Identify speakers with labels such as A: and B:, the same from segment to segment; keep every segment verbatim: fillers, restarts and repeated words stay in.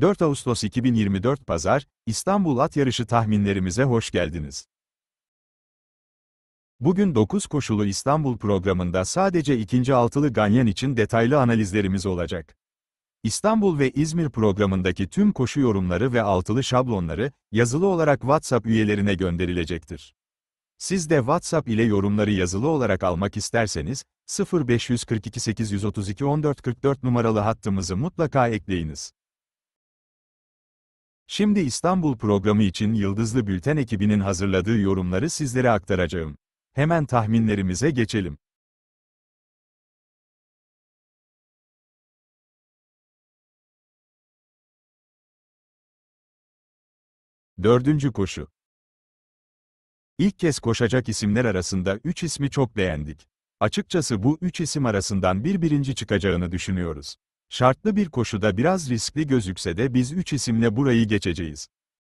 A: dört Ağustos iki bin yirmi dört Pazar, İstanbul At Yarışı tahminlerimize hoş geldiniz. Bugün dokuz koşulu İstanbul programında sadece ikinci altılı ganyan için detaylı analizlerimiz olacak. İstanbul ve İzmir programındaki tüm koşu yorumları ve altılı şablonları, yazılı olarak WhatsApp üyelerine gönderilecektir. Siz de WhatsApp ile yorumları yazılı olarak almak isterseniz, sıfır beş kırk iki sekiz yüz otuz iki on dört kırk dört numaralı hattımızı mutlaka ekleyiniz. Şimdi İstanbul programı için Yıldızlı Bülten ekibinin hazırladığı yorumları sizlere aktaracağım. Hemen tahminlerimize geçelim. Dördüncü koşu. İlk kez koşacak isimler arasında üç ismi çok beğendik. Açıkçası bu üç isim arasından bir birinci çıkacağını düşünüyoruz. Şartlı bir koşuda biraz riskli gözükse de biz üç isimle burayı geçeceğiz.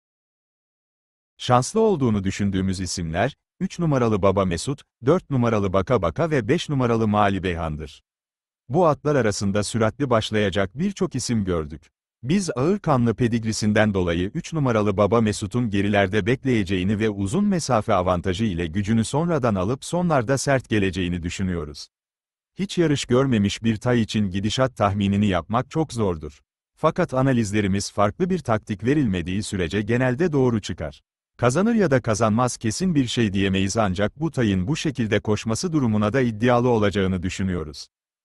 A: Şanslı olduğunu düşündüğümüz isimler, üç numaralı Baba Mesut, dört numaralı Baka Baka ve beş numaralı Mali Beyhan'dır. Bu atlar arasında süratli başlayacak birçok isim gördük. Biz ağır kanlı pedigrisinden dolayı üç numaralı Baba Mesut'un gerilerde bekleyeceğini ve uzun mesafe avantajı ile gücünü sonradan alıp sonlarda sert geleceğini düşünüyoruz. Hiç yarış görmemiş bir tay için gidişat tahminini yapmak çok zordur. Fakat analizlerimiz farklı bir taktik verilmediği sürece genelde doğru çıkar. Kazanır ya da kazanmaz kesin bir şey diyemeyiz ancak bu tayın bu şekilde koşması durumuna da iddialı olacağını düşünüyoruz.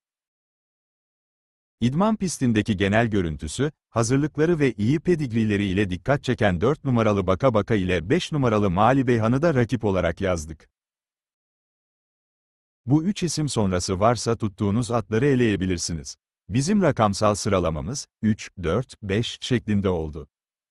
A: İdman pistindeki genel görüntüsü, hazırlıkları ve iyi pedigrileri ile dikkat çeken dört numaralı Baka Baka ile beş numaralı Mali Beyhan'ı da rakip olarak yazdık. Bu üç isim sonrası varsa tuttuğunuz atları eleyebilirsiniz. Bizim rakamsal sıralamamız, üç, dört, beş şeklinde oldu.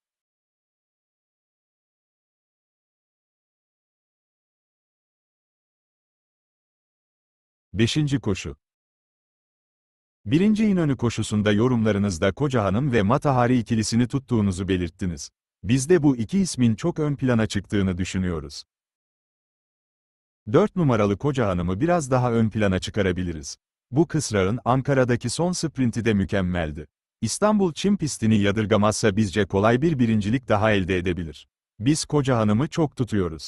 A: Beşinci koşu. Birinci İnönü koşusunda yorumlarınızda Kocahanım ve Matahari ikilisini tuttuğunuzu belirttiniz. Biz de bu iki ismin çok ön plana çıktığını düşünüyoruz. dört numaralı Kocahanım'ı biraz daha ön plana çıkarabiliriz. Bu kısrağın Ankara'daki son sprinti de mükemmeldi. İstanbul çim pistini yadırgamazsa bizce kolay bir birincilik daha elde edebilir. Biz Kocahanım'ı çok tutuyoruz.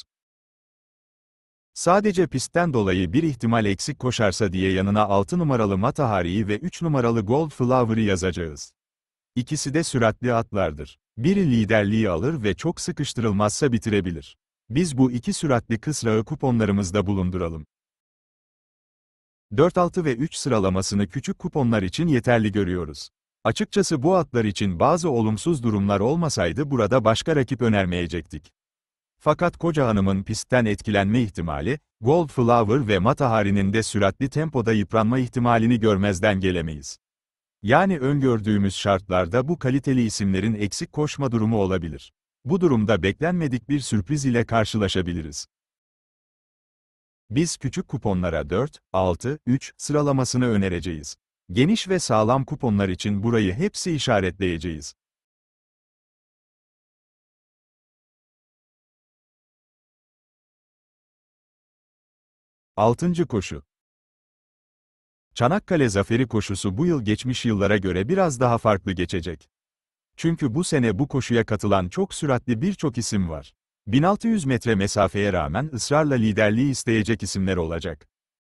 A: Sadece pistten dolayı bir ihtimal eksik koşarsa diye yanına altı numaralı Matahari'yi ve üç numaralı Gold Flower'ı yazacağız. İkisi de süratli atlardır. Biri liderliği alır ve çok sıkıştırılmazsa bitirebilir. Biz bu iki süratli kısrağı kuponlarımızda bulunduralım. dört altı ve üç sıralamasını küçük kuponlar için yeterli görüyoruz. Açıkçası bu atlar için bazı olumsuz durumlar olmasaydı burada başka rakip önermeyecektik. Fakat Kocahanım'ın pistten etkilenme ihtimali, Gold Flower ve Matahari'nin de süratli tempoda yıpranma ihtimalini görmezden gelemeyiz. Yani öngördüğümüz şartlarda bu kaliteli isimlerin eksik koşma durumu olabilir. Bu durumda beklenmedik bir sürpriz ile karşılaşabiliriz. Biz küçük kuponlara dört, altı, üç sıralamasını önereceğiz. Geniş ve sağlam kuponlar için burayı hepsi işaretleyeceğiz. altıncı koşu. Çanakkale Zaferi koşusu bu yıl geçmiş yıllara göre biraz daha farklı geçecek. Çünkü bu sene bu koşuya katılan çok süratli birçok isim var. bin altı yüz metre mesafeye rağmen ısrarla liderliği isteyecek isimler olacak.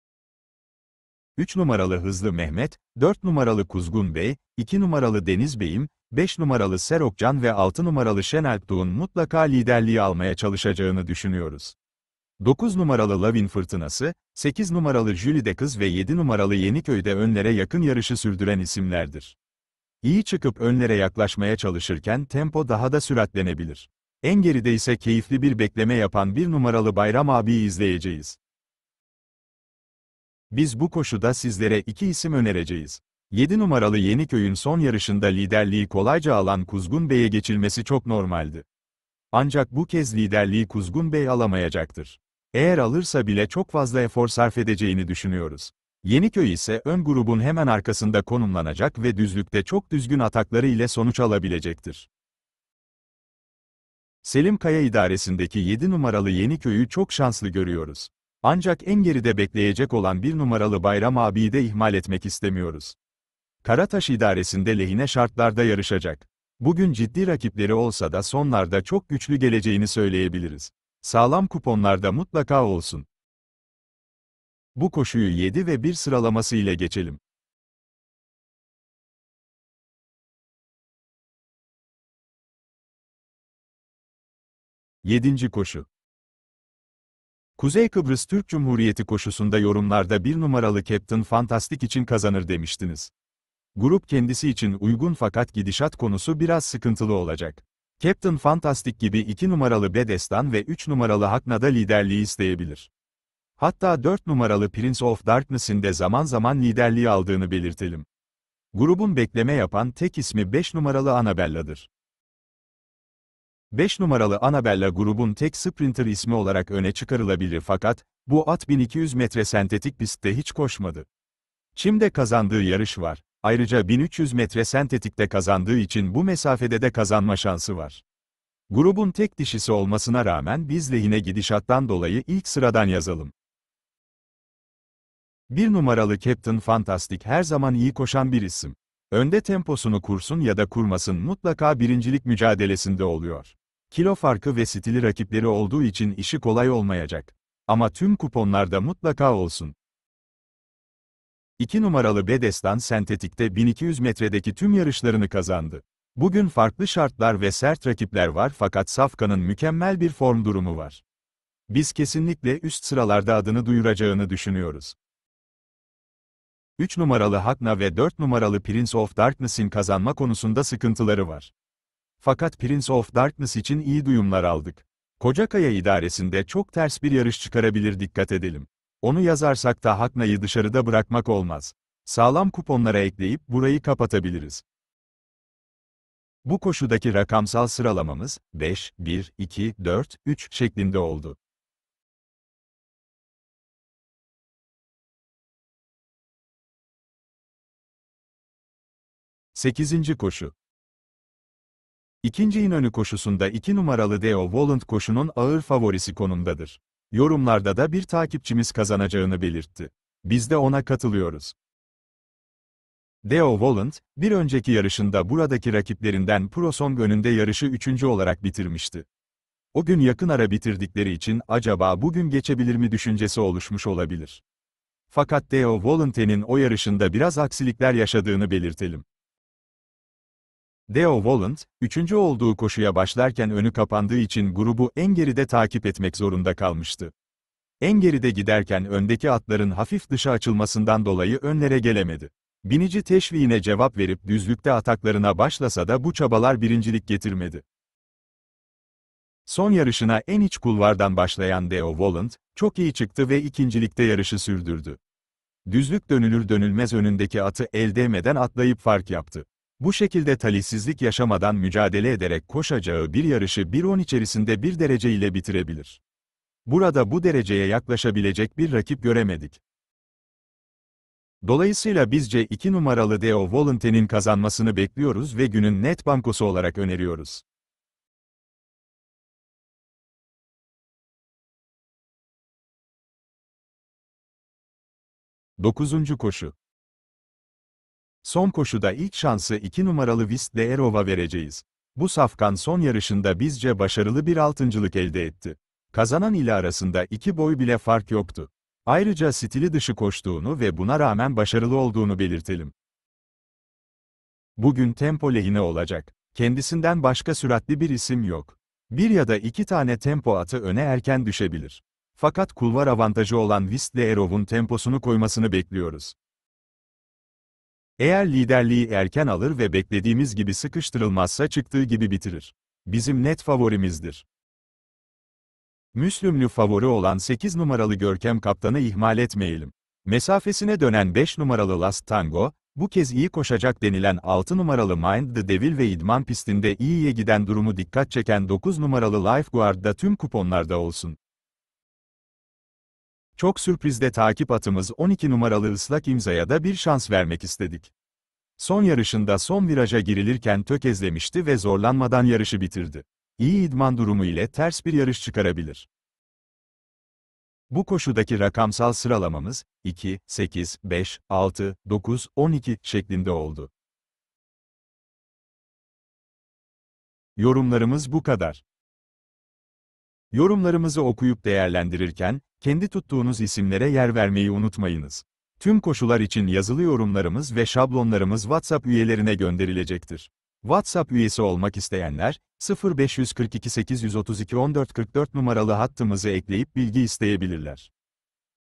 A: üç numaralı Hızlı Mehmet, dört numaralı Kuzgun Bey, iki numaralı Deniz Bey'im, beş numaralı Serokcan ve altı numaralı Şenalptuğ'un mutlaka liderliği almaya çalışacağını düşünüyoruz. dokuz numaralı Lavin Fırtınası, sekiz numaralı Jülide Kız ve yedi numaralı Yeniköy'de önlere yakın yarışı sürdüren isimlerdir. İyi çıkıp önlere yaklaşmaya çalışırken tempo daha da süratlenebilir. En geride ise keyifli bir bekleme yapan bir numaralı Bayram abiyi izleyeceğiz. Biz bu koşuda sizlere iki isim önereceğiz. yedi numaralı Yeniköy'ün son yarışında liderliği kolayca alan Kuzgun Bey'e geçilmesi çok normaldi. Ancak bu kez liderliği Kuzgun Bey alamayacaktır. Eğer alırsa bile çok fazla efor sarf edeceğini düşünüyoruz. Yeniköy ise ön grubun hemen arkasında konumlanacak ve düzlükte çok düzgün atakları ile sonuç alabilecektir. Selim Kaya idaresindeki yedi numaralı Yeniköy'ü çok şanslı görüyoruz. Ancak en geride bekleyecek olan bir numaralı Bayram abiyi de ihmal etmek istemiyoruz. Karataş idaresinde lehine şartlarda yarışacak. Bugün ciddi rakipleri olsa da sonlarda çok güçlü geleceğini söyleyebiliriz. Sağlam kuponlarda mutlaka olsun. Bu koşuyu yedi ve bir sıralaması ile geçelim. yedinci koşu. Kuzey Kıbrıs Türk Cumhuriyeti koşusunda yorumlarda bir numaralı Captain Fantastic için kazanır demiştiniz. Grup kendisi için uygun fakat gidişat konusu biraz sıkıntılı olacak. Captain Fantastic gibi iki numaralı Bedestan ve üç numaralı Hakna'da liderliği isteyebilir. Hatta dört numaralı Prince of Darkness'in de zaman zaman liderliği aldığını belirtelim. Grubun bekleme yapan tek ismi beş numaralı Annabella'dır. beş numaralı Annabella grubun tek sprinter ismi olarak öne çıkarılabilir fakat, bu at bin iki yüz metre sentetik pistte hiç koşmadı. Çim'de kazandığı yarış var. Ayrıca bin üç yüz metre sentetikte kazandığı için bu mesafede de kazanma şansı var. Grubun tek dişisi olmasına rağmen biz lehine gidişattan dolayı ilk sıradan yazalım. Bir numaralı Captain Fantastic her zaman iyi koşan bir isim. Önde temposunu kursun ya da kurmasın mutlaka birincilik mücadelesinde oluyor. Kilo farkı ve stili rakipleri olduğu için işi kolay olmayacak. Ama tüm kuponlarda mutlaka olsun. iki numaralı Bedestan sentetikte bin iki yüz metredeki tüm yarışlarını kazandı. Bugün farklı şartlar ve sert rakipler var fakat Safkan'ın mükemmel bir form durumu var. Biz kesinlikle üst sıralarda adını duyuracağını düşünüyoruz. üç numaralı Hakna ve dört numaralı Prince of Darkness'in kazanma konusunda sıkıntıları var. Fakat Prince of Darkness için iyi duyumlar aldık. Kocakaya idaresinde çok ters bir yarış çıkarabilir, dikkat edelim. Onu yazarsak da Hakna'yı dışarıda bırakmak olmaz. Sağlam kuponlara ekleyip burayı kapatabiliriz. Bu koşudaki rakamsal sıralamamız beş, bir, iki, dört, üç şeklinde oldu. sekizinci koşu. İkinci İnönü koşusunda iki numaralı Deo Volant koşunun ağır favorisi konumdadır. Yorumlarda da bir takipçimiz kazanacağını belirtti. Biz de ona katılıyoruz. Deo Volant, bir önceki yarışında buradaki rakiplerinden Prosong önünde yarışı üçüncü olarak bitirmişti. O gün yakın ara bitirdikleri için acaba bugün geçebilir mi düşüncesi oluşmuş olabilir. Fakat Deo Volant'in o yarışında biraz aksilikler yaşadığını belirtelim. Deo Volant, üçüncü olduğu koşuya başlarken önü kapandığı için grubu en geride takip etmek zorunda kalmıştı. En geride giderken öndeki atların hafif dışa açılmasından dolayı önlere gelemedi. Binici teşviğine cevap verip düzlükte ataklarına başlasa da bu çabalar birincilik getirmedi. Son yarışına en iç kulvardan başlayan Deo Volant, çok iyi çıktı ve ikincilikte yarışı sürdürdü. Düzlük dönülür dönülmez önündeki atı el değmeden atlayıp fark yaptı. Bu şekilde talihsizlik yaşamadan mücadele ederek koşacağı bir yarışı bir on içerisinde bir derece ile bitirebilir. Burada bu dereceye yaklaşabilecek bir rakip göremedik. Dolayısıyla bizce iki numaralı Deo Volant'in kazanmasını bekliyoruz ve günün net bankosu olarak öneriyoruz. dokuzuncu koşu. Son koşuda ilk şansı iki numaralı Wistle Erova vereceğiz. Bu safkan son yarışında bizce başarılı bir altıncılık elde etti. Kazanan ile arasında iki boy bile fark yoktu. Ayrıca stili dışı koştuğunu ve buna rağmen başarılı olduğunu belirtelim. Bugün tempo lehine olacak. Kendisinden başka süratli bir isim yok. Bir ya da iki tane tempo atı öne erken düşebilir. Fakat kulvar avantajı olan Wistle Erov'un temposunu koymasını bekliyoruz. Eğer liderliği erken alır ve beklediğimiz gibi sıkıştırılmazsa çıktığı gibi bitirir. Bizim net favorimizdir. Müslümlü favori olan sekiz numaralı Görkem Kaptan'ı ihmal etmeyelim. Mesafesine dönen beş numaralı Last Tango, bu kez iyi koşacak denilen altı numaralı Mind the Devil ve idman pistinde iyiye giden durumu dikkat çeken dokuz numaralı Lifeguard da tüm kuponlarda olsun. Çok sürprizde takip atımız on iki numaralı Islak İmza'ya da bir şans vermek istedik. Son yarışında son viraja girilirken tökezlemişti ve zorlanmadan yarışı bitirdi. İyi idman durumu ile ters bir yarış çıkarabilir. Bu koşudaki rakamsal sıralamamız iki, sekiz, beş, altı, dokuz, on iki şeklinde oldu. Yorumlarımız bu kadar. Yorumlarımızı okuyup değerlendirirken, kendi tuttuğunuz isimlere yer vermeyi unutmayınız. Tüm koşular için yazılı yorumlarımız ve şablonlarımız WhatsApp üyelerine gönderilecektir. WhatsApp üyesi olmak isteyenler, sıfır beş kırk iki sekiz yüz otuz iki on dört kırk dört numaralı hattımızı ekleyip bilgi isteyebilirler.